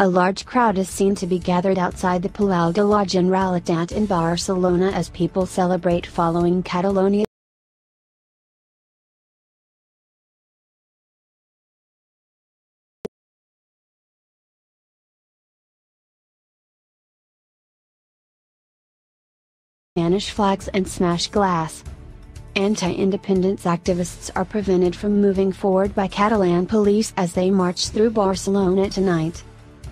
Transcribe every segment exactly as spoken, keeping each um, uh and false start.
A large crowd is seen to be gathered outside the Palau de la Generalitat in Barcelona as people celebrate following Catalonia. Spanish flags and smash glass. Anti-independence activists are prevented from moving forward by Catalan police as they march through Barcelona tonight.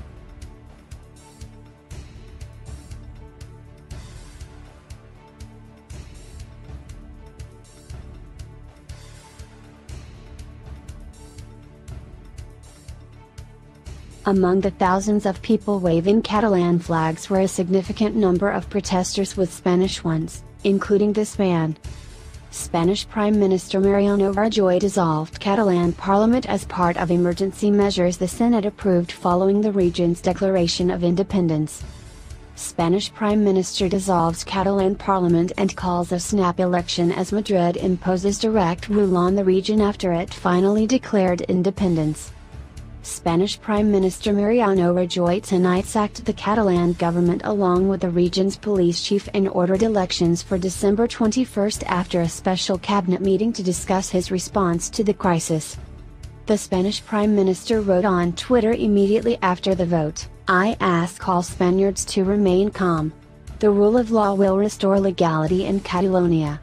Among the thousands of people waving Catalan flags were a significant number of protesters with Spanish ones, including this man. Spanish Prime Minister Mariano Rajoy dissolved Catalan Parliament as part of emergency measures the Senate approved following the region's declaration of independence. Spanish Prime Minister dissolves Catalan Parliament and calls a snap election as Madrid imposes direct rule on the region after it finally declared independence. Spanish Prime Minister Mariano Rajoy tonight sacked the Catalan government along with the region's police chief and ordered elections for December twenty-first after a special cabinet meeting to discuss his response to the crisis. The Spanish Prime Minister wrote on Twitter immediately after the vote, "I ask all Spaniards to remain calm. The rule of law will restore legality in Catalonia."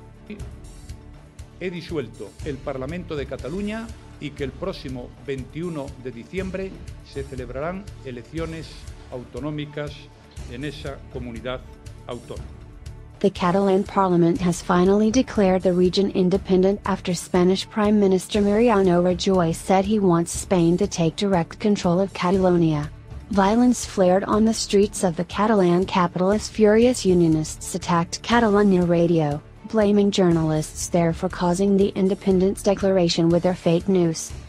He disuelto el Parlamento de Cataluña y que el próximo veintiuno de diciembre se celebrarán elecciones autonómicas en esa comunidad autónoma. The Catalan Parliament has finally declared the region independent after Spanish Prime Minister Mariano Rajoy said he wants Spain to take direct control of Catalonia. Violence flared on the streets of the Catalan capital as furious unionists attacked Catalonia Radio, blaming journalists there for causing the independence declaration with their fake news.